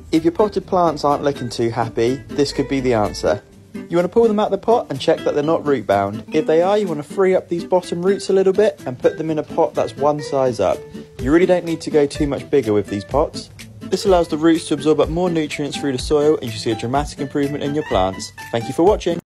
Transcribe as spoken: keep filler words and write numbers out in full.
If your potted plants aren't looking too happy, this could be the answer. You want to pull them out of the pot and check that they're not root bound. If they are, you want to free up these bottom roots a little bit and put them in a pot that's one size up. You really don't need to go too much bigger with these pots. This allows the roots to absorb up more nutrients through the soil and you see a dramatic improvement in your plants. Thank you for watching.